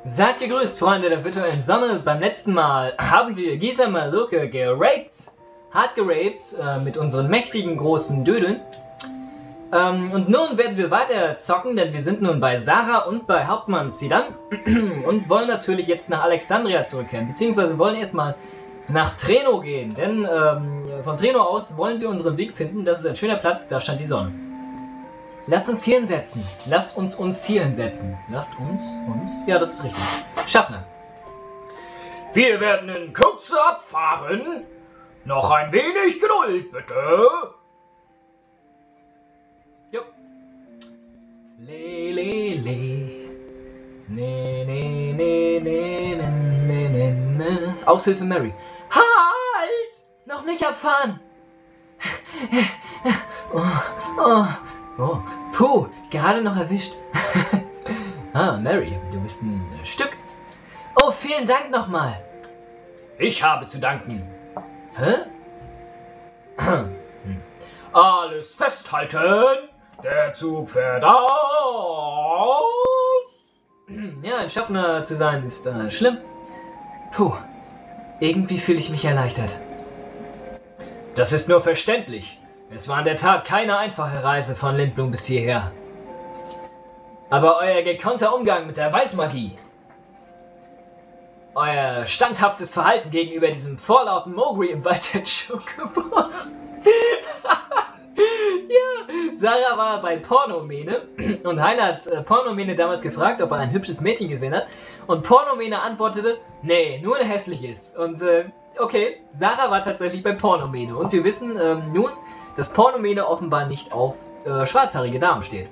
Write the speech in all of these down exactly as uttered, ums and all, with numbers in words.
Seid gegrüßt, Freunde der virtuellen Sonne. Beim letzten Mal haben wir Gisa Maluke geraped, hart geraped, äh, mit unseren mächtigen großen Dödeln. Ähm, und nun werden wir weiter zocken, denn wir sind nun bei Sarah und bei Hauptmann Zidane und wollen natürlich jetzt nach Alexandria zurückkehren, beziehungsweise wollen erstmal nach Treno gehen, denn ähm, von Treno aus wollen wir unseren Weg finden. Das ist ein schöner Platz, da stand die Sonne. Lasst uns hier hinsetzen. Lasst uns uns hier hinsetzen. Lasst uns uns... Ja, das ist richtig. Schaffner. Wir werden in Kürze abfahren. Noch ein wenig Geduld, bitte. Jo. Le, le, le. Ne, ne, ne, ne, ne, ne, ne. Aushilfe Mary. Halt! Noch nicht abfahren! Oh, oh. Oh, puh, gerade noch erwischt. Ah, Mary, du bist ein Stück. Oh, vielen Dank nochmal. Ich habe zu danken. Hä? Alles festhalten. Der Zug fährt aus. Ja, ein Schaffner zu sein ist äh, schlimm. Puh, irgendwie fühle ich mich erleichtert. Das ist nur verständlich. Es war in der Tat keine einfache Reise von Lindblum bis hierher. Aber euer gekonnter Umgang mit der Weißmagie, euer standhaftes Verhalten gegenüber diesem vorlauten Mowgli im Wald der Schokobos. Ja, Sarah war bei Pornomene und Heiner hat äh, Pornomene damals gefragt, ob er ein hübsches Mädchen gesehen hat. Und Pornomene antwortete, nee, nur ein hässliches. Und äh, okay, Sarah war tatsächlich bei Pornomene. Und wir wissen ähm, nun, dass Pornomene offenbar nicht auf äh, schwarzhaarige Damen steht.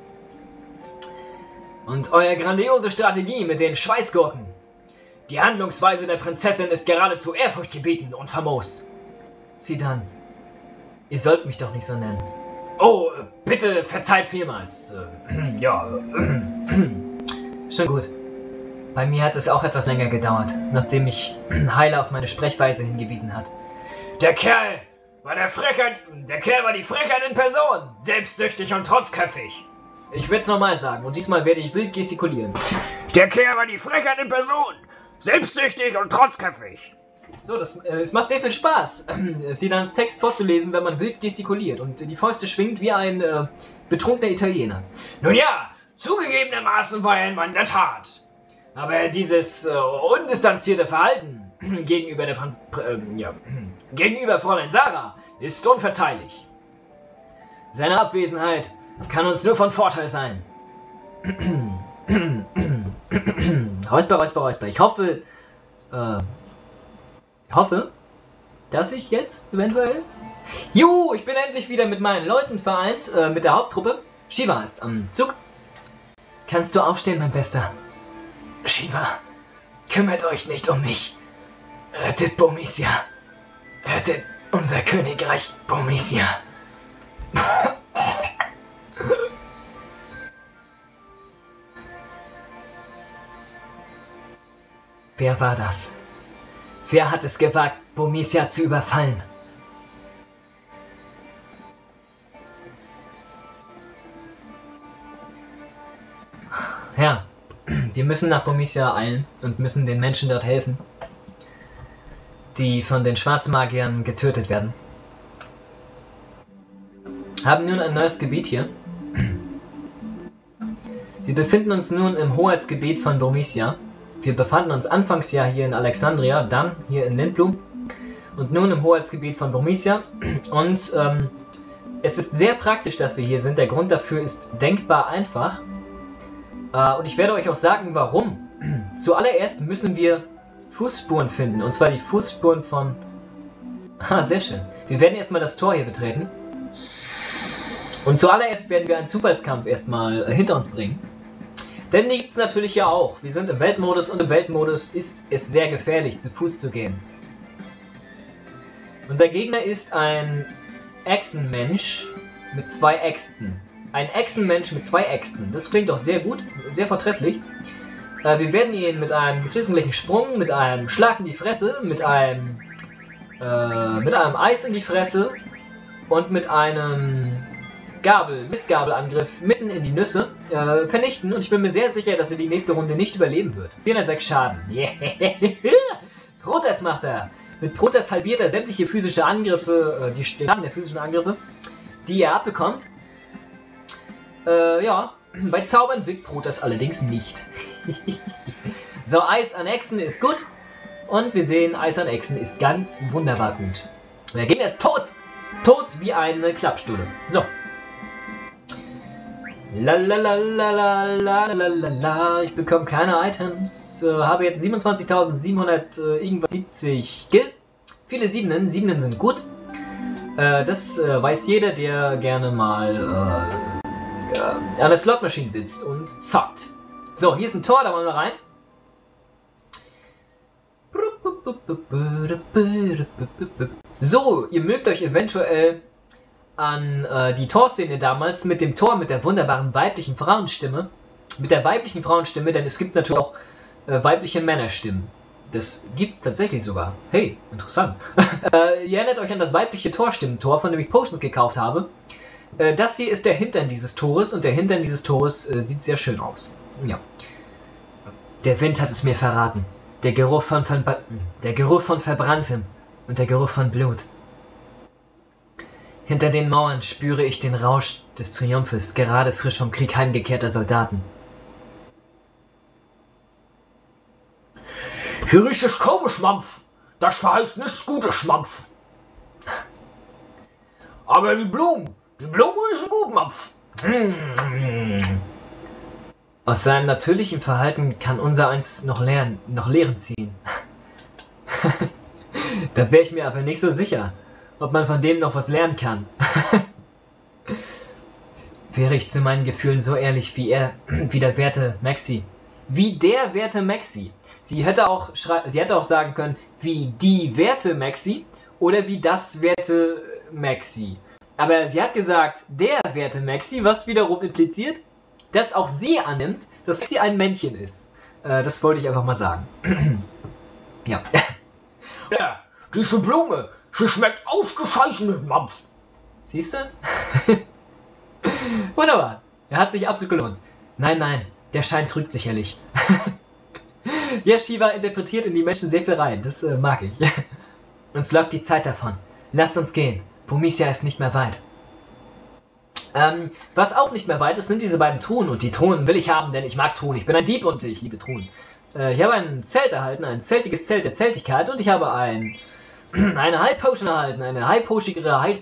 Und eure grandiose Strategie mit den Schweißgurken. Die Handlungsweise der Prinzessin ist geradezu ehrfurchtgebietend und famos. Zidane, ihr sollt mich doch nicht so nennen. Oh, bitte verzeiht vielmals. Äh, ja. Schon gut. Bei mir hat es auch etwas länger gedauert, nachdem mich Heiler auf meine Sprechweise hingewiesen hat. Der Kerl war der Frechheit, der Kerl war die Frechheit in Person. Selbstsüchtig und trotzköpfig. Ich werde es nochmal sagen und diesmal werde ich wild gestikulieren. Der Kerl war die Frechheit in Person. Selbstsüchtig und trotzköpfig. So, das, äh, es macht sehr viel Spaß, äh, Zidanes Text vorzulesen, wenn man wild gestikuliert und die Fäuste schwingt wie ein äh, betrunkener Italiener. Nun ja, zugegebenermaßen war er ein Mann der Tat. Aber dieses äh, undistanzierte Verhalten gegenüber der Pran äh, ja, gegenüber Fräulein Sarah ist unverzeihlich. Seine Abwesenheit kann uns nur von Vorteil sein. Räusper, räusper, räusper. Ich hoffe, äh, ich hoffe, dass ich jetzt eventuell... Juhu, ich bin endlich wieder mit meinen Leuten vereint, äh, mit der Haupttruppe. Shiva ist am Zug. Kannst du aufstehen, mein Bester? Shiva, kümmert euch nicht um mich. Rettet Bomisia. Rettet unser Königreich Bomisia. Wer war das? Wer hat es gewagt, Bomisia zu überfallen? Ja, wir müssen nach Bomisia eilen und müssen den Menschen dort helfen, die von den Schwarzmagiern getötet werden. Haben nun ein neues Gebiet hier. Wir befinden uns nun im Hoheitsgebiet von Bomisia. Wir befanden uns anfangs ja hier in Alexandria, dann hier in Lindblum und nun im Hoheitsgebiet von Bomisia. Und ähm, es ist sehr praktisch, dass wir hier sind. Der Grund dafür ist denkbar einfach. Äh, und ich werde euch auch sagen, warum. Zuallererst müssen wir Fußspuren finden, und zwar die Fußspuren von... Ah, sehr schön. Wir werden erstmal das Tor hier betreten. Und zuallererst werden wir einen Zufallskampf erstmal äh, hinter uns bringen. Denn die gibt es natürlich ja auch. Wir sind im Weltmodus und im Weltmodus ist es sehr gefährlich, zu Fuß zu gehen. Unser Gegner ist ein Echsenmensch mit zwei Äxten. Ein Echsenmensch mit zwei Äxten. Das klingt doch sehr gut, sehr vortrefflich. Äh, wir werden ihn mit einem geflissentlichen Sprung, mit einem Schlag in die Fresse, mit einem, äh, mit einem Eis in die Fresse und mit einem Gabel, Mistgabelangriff mitten in die Nüsse äh, vernichten und ich bin mir sehr sicher, dass er die nächste Runde nicht überleben wird. vierhundertsechs Schaden. Yeah. Protest macht er. Mit Protest halbiert er sämtliche physische Angriffe, äh, die Schaden der physischen Angriffe, die er abbekommt. Äh, ja, bei Zaubern wirkt Protest allerdings nicht. So, Eis an Echsen ist gut. Und wir sehen, Eis an Echsen ist ganz wunderbar gut. Der Gegner ist tot. Tot wie eine Klappstulle. So. Lalalalalalala. Ich bekomme keine Items. Äh, habe jetzt siebenundzwanzigtausendsiebenhundert äh, irgendwas siebzig Gil. Viele Siebenen. Siebenen sind gut. Äh, das äh, weiß jeder, der gerne mal äh, äh, an der Slot-Maschine sitzt und zockt. So, hier ist ein Tor, da wollen wir rein. So, ihr mögt euch eventuell an äh, die Torszene damals mit dem Tor mit der wunderbaren weiblichen Frauenstimme, mit der weiblichen Frauenstimme, denn es gibt natürlich auch äh, weibliche Männerstimmen. Das gibt's tatsächlich sogar. Hey, interessant. äh, ihr erinnert euch an das weibliche Torstimmentor, von dem ich Potions gekauft habe. Äh, das hier ist der Hintern dieses Tores und der Hintern dieses Tores äh, sieht sehr schön aus. Ja. Der Wind hat es mir verraten. Der Geruch von, von der Geruch von Verbranntem und der Geruch von Blut. Hinter den Mauern spüre ich den Rausch des Triumphes gerade frisch vom Krieg heimgekehrter Soldaten. Hier riecht es kaum Schmampf. Das verheißt nichts Gutes, Schmampf. Aber die Blumen, die Blumen riechen gut, Mampf. Mm. Aus seinem natürlichen Verhalten kann unser eins noch lernen, noch Lehren ziehen. Da wäre ich mir aber nicht so sicher, ob man von dem noch was lernen kann. Wäre ich zu meinen Gefühlen so ehrlich wie er, wie der werte Maxi. Wie der werte Maxi. Sie hätte auch, sie hätte auch sagen können, wie die werte Maxi oder wie das werte Maxi. Aber sie hat gesagt, der werte Maxi, was wiederum impliziert, dass auch sie annimmt, dass sie ein Männchen ist. Äh, das wollte ich einfach mal sagen. Ja. Ja, diese Blume, sie schmeckt ausgezeichnet, Mampf. Siehst du? Wunderbar. Er hat sich absolut gelohnt. Nein, nein, der Schein trügt sicherlich. Ja, Shiva interpretiert in die Menschen sehr viel rein. Das äh, mag ich. Uns läuft die Zeit davon. Lasst uns gehen. Pomisia ist nicht mehr weit. Ähm, was auch nicht mehr weit ist, sind diese beiden Truhen. Und die Truhen will ich haben, denn ich mag Truhen. Ich bin ein Dieb und ich liebe Truhen. Äh, ich habe ein Zelt erhalten, ein zeltiges Zelt der Zeltigkeit. Und ich habe ein, eine High Potion erhalten, eine High Potionigere High...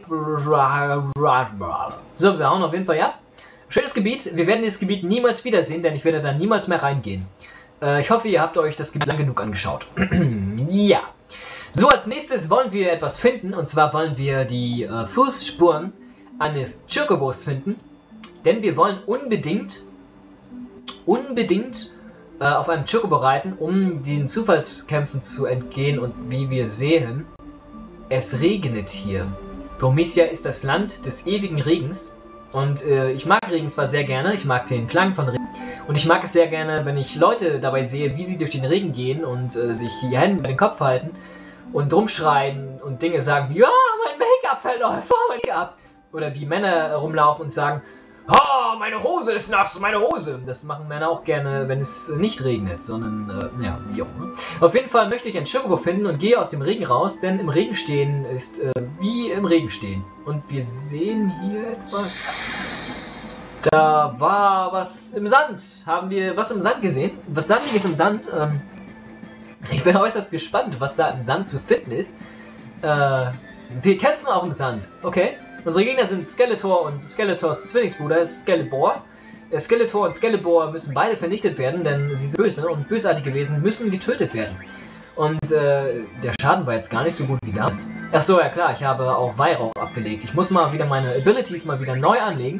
So, wir hauen auf jeden Fall, ja. Schönes Gebiet. Wir werden dieses Gebiet niemals wiedersehen, denn ich werde da niemals mehr reingehen. Äh, ich hoffe, ihr habt euch das Gebiet lang genug angeschaut. Ja. So, als nächstes wollen wir etwas finden. Und zwar wollen wir die äh, Fußspuren eines Chocobos finden, denn wir wollen unbedingt, unbedingt äh, auf einem Chocobo reiten, um den Zufallskämpfen zu entgehen. Und wie wir sehen, es regnet hier. Pomisia ist das Land des ewigen Regens und äh, ich mag Regen zwar sehr gerne, ich mag den Klang von Regen und ich mag es sehr gerne, wenn ich Leute dabei sehe, wie sie durch den Regen gehen und äh, sich die Hände über den Kopf halten und rumschreien und Dinge sagen wie, ja, mein Make-up fällt auf, mein Make-up. Oder wie Männer rumlaufen und sagen, oh, meine Hose ist nass, meine Hose. Das machen Männer auch gerne, wenn es nicht regnet, sondern, äh, ja, wie auch immer. Auf jeden Fall möchte ich ein Chocobo finden und gehe aus dem Regen raus, denn im Regen stehen ist äh, wie im Regen stehen. Und wir sehen hier etwas. Da war was im Sand. Haben wir was im Sand gesehen? Was Sandiges im Sand. Ähm, ich bin äußerst gespannt, was da im Sand zu finden ist. Äh, wir kämpfen auch im Sand, okay? Unsere Gegner sind Skeletor und Skeletors Zwillingsbruder Skelebor. Skeletor und Skelebor müssen beide vernichtet werden, denn sie sind böse und bösartige Wesen müssen getötet werden. Und äh, der Schaden war jetzt gar nicht so gut wie damals. Achso, ja klar, ich habe auch Weihrauch abgelegt. Ich muss mal wieder meine Abilities mal wieder neu anlegen.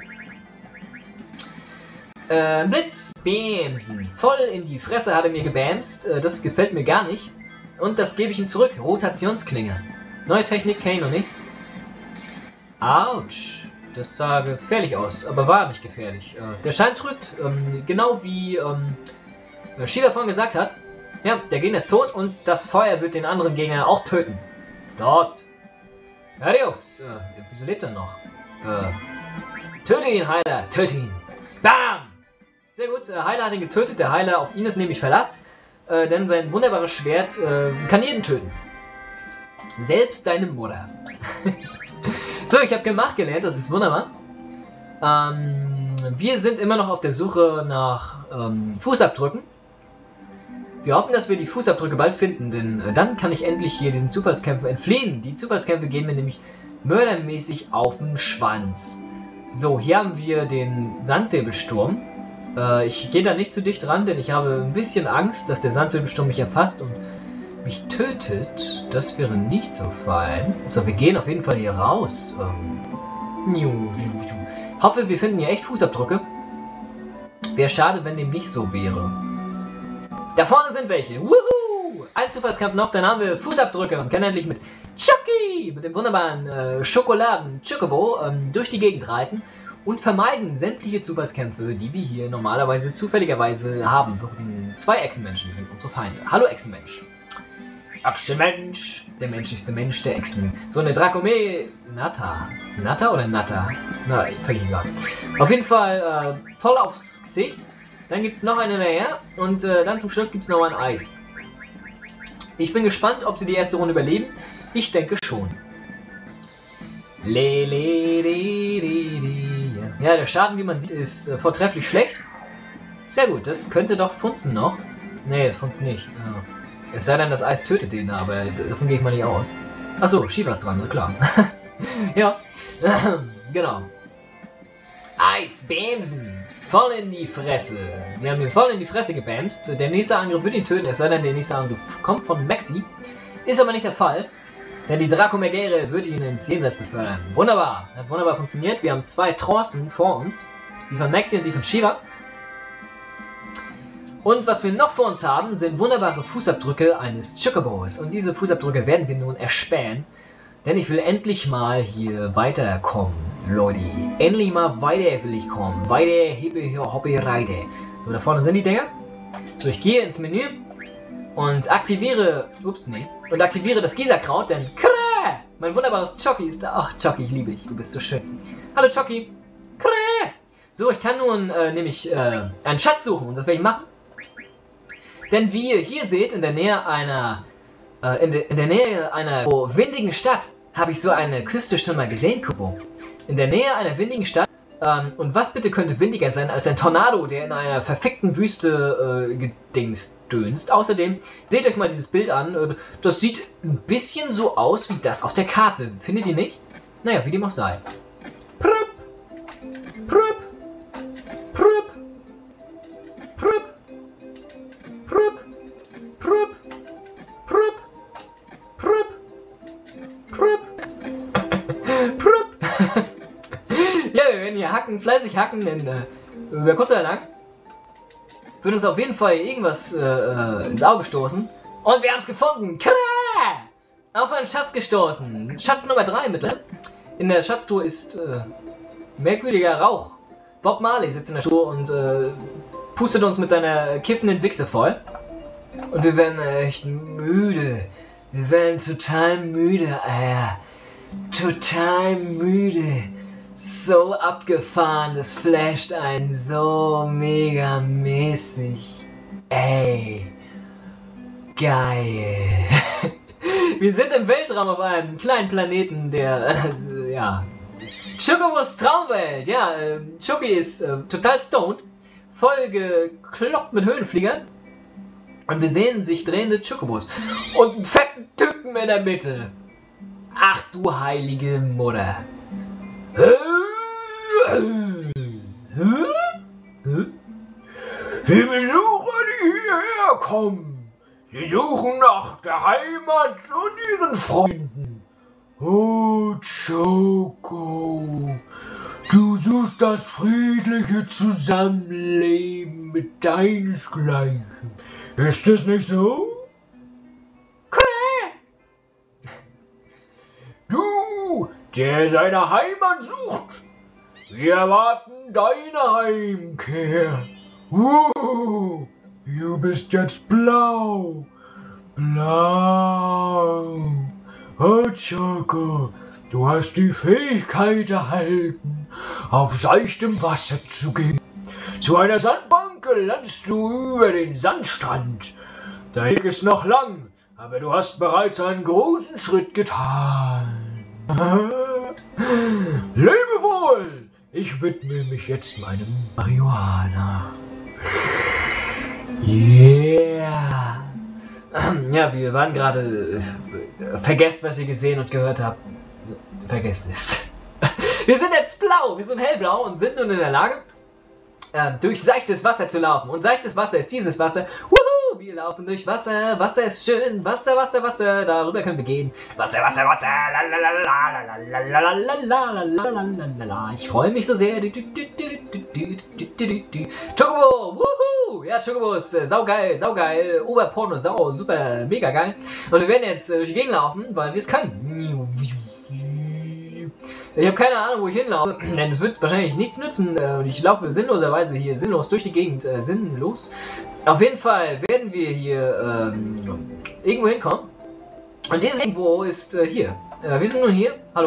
Äh, Blitz, Bämsen. Voll in die Fresse hat er mir gebämst. Äh, das gefällt mir gar nicht. Und das gebe ich ihm zurück. Rotationsklinge. Neue Technik kenne ich noch nicht. Autsch, das sah gefährlich aus, aber war nicht gefährlich. Äh, der Schein trügt, ähm, genau wie ähm, Shiva vorhin gesagt hat. Ja, der Gegner ist tot und das Feuer wird den anderen Gegner auch töten. Dort. Adios. Äh, wieso lebt er noch? Äh, töte ihn, Heiler, töte ihn. Bam! Sehr gut, äh, Heiler hat ihn getötet. Der Heiler, auf ihn ist nämlich Verlass. Äh, denn sein wunderbares Schwert äh, kann jeden töten. Selbst deine Mutter. So, ich habe gemacht gelernt, das ist wunderbar. Ähm, wir sind immer noch auf der Suche nach ähm, Fußabdrücken. Wir hoffen, dass wir die Fußabdrücke bald finden, denn äh, dann kann ich endlich hier diesen Zufallskämpfen entfliehen. Die Zufallskämpfe gehen mir nämlich mördermäßig auf den Schwanz. So, hier haben wir den Sandwirbelsturm. Äh, ich gehe da nicht zu dicht ran, denn ich habe ein bisschen Angst, dass der Sandwirbelsturm mich erfasst und mich tötet. Das wäre nicht so fein. So, wir gehen auf jeden Fall hier raus. Ähm, hoffe, wir finden hier echt Fußabdrücke. Wäre schade, wenn dem nicht so wäre. Da vorne sind welche. Wuhu! Ein Zufallskampf noch, dann haben wir Fußabdrücke und können endlich mit Chucky, mit dem wunderbaren äh, Schokoladen-Chocobo, ähm, durch die Gegend reiten und vermeiden sämtliche Zufallskämpfe, die wir hier normalerweise zufälligerweise haben würden. Zwei Echsenmenschen sind unsere Feinde. Hallo Echsenmensch. Echsenmensch. Der menschlichste Mensch der Echsen. So eine Dracome... Natter. Natter oder Natter? Na, vergiss mal. Auf jeden Fall äh, voll aufs Gesicht. Dann gibt es noch eine näher und äh, dann zum Schluss gibt es noch ein Eis. Ich bin gespannt, ob sie die erste Runde überleben. Ich denke schon. Le, le, le, le, le. Ja, der Schaden, wie man sieht, ist äh, vortrefflich schlecht. Sehr gut, das könnte doch funzen noch. Nee, das funzt nicht. Ja. Es sei denn, das Eis tötet den, aber davon gehe ich mal nicht aus. Achso, Shivas dran, na klar. Ja, genau. Eis, Bämsen. Voll in die Fresse. Wir haben ihn voll in die Fresse gebämst. Der nächste Angriff wird ihn töten, es sei denn, der nächste Angriff kommt von Maxi. Ist aber nicht der Fall, denn die Dracomegere wird ihn ins Jenseits befördern. Wunderbar, hat wunderbar funktioniert. Wir haben zwei Trancen vor uns. Die von Maxi und die von Shiva. Und was wir noch vor uns haben, sind wunderbare Fußabdrücke eines Chocobos. Und diese Fußabdrücke werden wir nun erspähen. Denn ich will endlich mal hier weiterkommen, Leute. Endlich mal weiter will ich kommen. Weiter, hippe, hoppe, reite. So, da vorne sind die Dinger. So, ich gehe ins Menü und aktiviere, ups, nee, und aktiviere das Gießerkraut, denn Krä! Mein wunderbares Chocky ist da. Ach, Chocky, ich liebe dich, du bist so schön. Hallo, Chocky. Krä! So, ich kann nun äh, nämlich äh, einen Schatz suchen und das werde ich machen. Denn wie ihr hier seht, in der Nähe einer äh, in, de, in der Nähe einer oh, windigen Stadt habe ich so eine Küste schon mal gesehen, Kupo. In der Nähe einer windigen Stadt. Ähm, und was bitte könnte windiger sein als ein Tornado, der in einer verfickten Wüste äh, gedingst dönst. Außerdem, seht euch mal dieses Bild an. Äh, das sieht ein bisschen so aus wie das auf der Karte. Findet ihr nicht? Naja, wie dem auch sei. Prup, prup, prup, prup, prup, prup, prup, prup, prup, prup. Ja, wir werden hier hacken, fleißig hacken, denn äh, über kurz oder lang wird uns auf jeden Fall irgendwas äh, ins Auge stoßen. Und wir haben es gefunden. Krä! Auf einen Schatz gestoßen. Schatz Nummer drei mittlerweile. In der Schatztruhe ist äh, merkwürdiger Rauch. Bob Marley sitzt in der Truhe und äh, pustet uns mit seiner kiffenden Wichse voll. Und wir werden echt müde. Wir werden total müde, Alter. Total müde. So abgefahren, das flasht einen so mega mäßig. Ey. Geil. Wir sind im Weltraum auf einem kleinen Planeten, der, äh, ja. Chocobos Traumwelt, ja. Äh, Choki ist äh, total stoned. Voll gekloppt mit Höhenfliegern. Und wir sehen sich drehende Chocobos. Und einen fetten Typen in der Mitte. Ach du heilige Mutter. Sie Besucher, die hierher kommen. Sie suchen nach der Heimat und ihren Freunden. Oh, Choco, du suchst das friedliche Zusammenleben mit deinesgleichen. Ist es nicht so? Du, der seine Heimat sucht. Wir erwarten deine Heimkehr. Uh, du bist jetzt blau. Blau. Oh, Choco, du hast die Fähigkeit erhalten, auf seichtem Wasser zu gehen. Zu einer Sandbank gelangst du über den Sandstrand. Dein Weg ist noch lang, aber du hast bereits einen großen Schritt getan. Lebe wohl! Ich widme mich jetzt meinem Marihuana. Yeah! Ja, wir waren gerade... Äh, vergesst, was ihr gesehen und gehört habt. Vergesst es. Wir sind jetzt blau, wir sind hellblau und sind nun in der Lage, äh, durch seichtes Wasser zu laufen. Und seichtes Wasser ist dieses Wasser. Wuhu! Wir laufen durch Wasser, Wasser ist schön, Wasser, Wasser, Wasser, darüber können wir gehen. Wasser, Wasser, Wasser, lalalala. Ich freue mich so sehr. Chocobo, wuhu! Ja, Chocobo ist äh, saugeil, saugeil, Oberporno, sau, super, mega geil. Und wir werden jetzt äh, durch die Gegend laufen, weil wir es können. Ich habe keine Ahnung, wo ich hinlaufe, denn es wird wahrscheinlich nichts nützen. Äh, ich laufe sinnloserweise hier, sinnlos durch die Gegend, äh, sinnlos. Auf jeden Fall werden wir hier ähm, irgendwo hinkommen. Und dieses irgendwo ist äh, hier. Äh, wir sind nun hier. Hallo.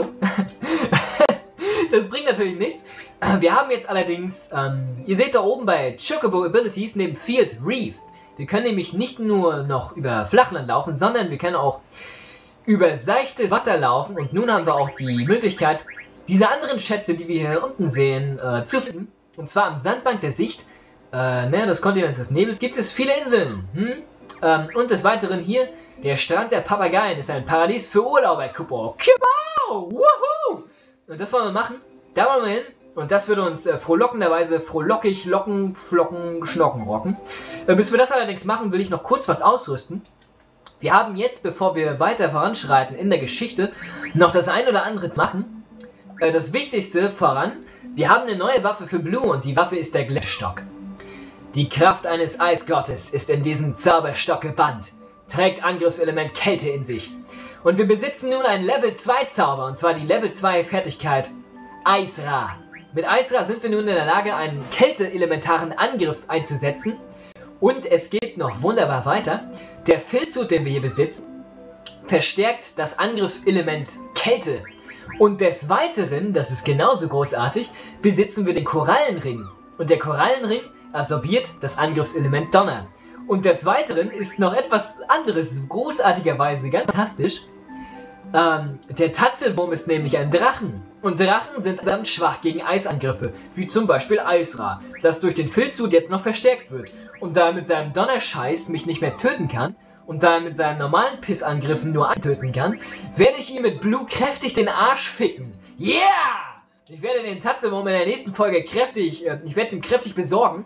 Das bringt natürlich nichts. Wir haben jetzt allerdings, ähm, ihr seht da oben bei Chocobo Abilities neben Field Reef. Wir können nämlich nicht nur noch über Flachland laufen, sondern wir können auch über seichtes Wasser laufen. Und nun haben wir auch die Möglichkeit, diese anderen Schätze, die wir hier unten sehen, äh, zu finden. Und zwar am Sandbank der Sicht, äh, ne, des Kontinents des Nebels, gibt es viele Inseln. Hm? Ähm, und des Weiteren hier, der Strand der Papageien ist ein Paradies für Urlauber. Kupo. Wuhu! Und das wollen wir machen. Da wollen wir hin. Und das würde uns äh, frohlockenderweise frohlockig locken, flocken, schnocken rocken. Äh, bis wir das allerdings machen, will ich noch kurz was ausrüsten. Wir haben jetzt, bevor wir weiter voranschreiten in der Geschichte, noch das ein oder andere zu machen. Äh, das Wichtigste voran, wir haben eine neue Waffe für Blue und die Waffe ist der Gletscherstock. Die Kraft eines Eisgottes ist in diesem Zauberstock gebannt, trägt Angriffselement Kälte in sich. Und wir besitzen nun einen Level zwei Zauber, und zwar die Level zwei Fertigkeit Eisra. Mit Eisra sind wir nun in der Lage, einen kälteelementaren Angriff einzusetzen. Und es geht noch wunderbar weiter. Der Filzhut, den wir hier besitzen, verstärkt das Angriffselement Kälte. Und des Weiteren, das ist genauso großartig, besitzen wir den Korallenring. Und der Korallenring absorbiert das Angriffselement Donner. Und des Weiteren ist noch etwas anderes, großartigerweise ganz fantastisch. Ähm, der Tatzelwurm ist nämlich ein Drachen. Und Drachen sind samt schwach gegen Eisangriffe, wie zum Beispiel Eisra, das durch den Filzhut jetzt noch verstärkt wird. Und da er mit seinem Donnerscheiß mich nicht mehr töten kann, und da er mit seinen normalen Pissangriffen nur töten kann, werde ich ihm mit Blue kräftig den Arsch ficken. Yeah! Ich werde den Tatzelwurm in der nächsten Folge kräftig, äh, ich werde es ihm kräftig besorgen.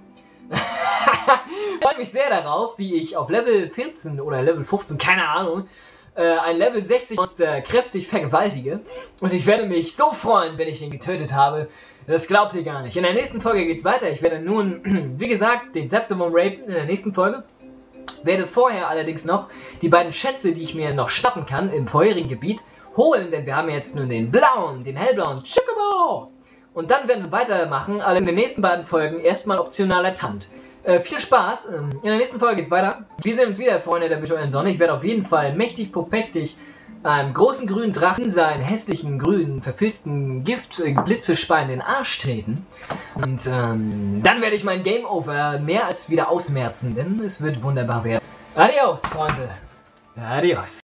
Ich freue mich sehr darauf, wie ich auf Level vierzehn oder Level fünfzehn, keine Ahnung, äh, ein Level sechzig Monster kräftig vergewaltige. Und ich werde mich so freuen, wenn ich den getötet habe. Das glaubt ihr gar nicht. In der nächsten Folge geht's weiter. Ich werde nun, wie gesagt, den Tatzelwurm rapen in der nächsten Folge. Werde vorher allerdings noch die beiden Schätze, die ich mir noch schnappen kann im vorherigen Gebiet, holen, denn wir haben jetzt nun den blauen, den hellblauen Chocobo. Und dann werden wir weitermachen, allerdings in den nächsten beiden Folgen erstmal optionaler Tant. Äh, viel Spaß, ähm, in der nächsten Folge geht's weiter. Wir sehen uns wieder, Freunde der virtuellen Sonne. Ich werde auf jeden Fall mächtig popechtig einem großen grünen Drachen seinen hässlichen, grünen, verfilzten Gift, äh, Blitzespein in den Arsch treten. Und ähm, dann werde ich mein Game Over mehr als wieder ausmerzen, denn es wird wunderbar werden. Adios, Freunde. Adios.